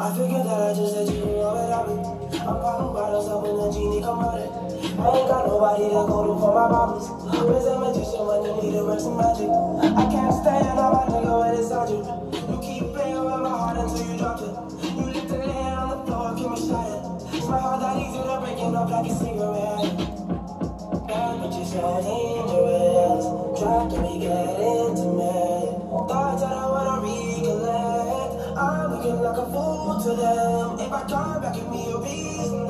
figured that I just said you knew without me. I'm popping bottles up when the genie come out it. I ain't got nobody to go to for my problems. Where's a magician when you need to work some magic? I can't stand all my nigga when it's on you. You keep playing with my heart until you drop it. You lift the hand on the floor, keep me shot it. It's my heart that easy to breaking up like a cigarette. God, but you're so dangerous. Try to be get intimate. Thoughts that I wanna recollect. I'm looking like a fool to them. If I come back, give me a reason.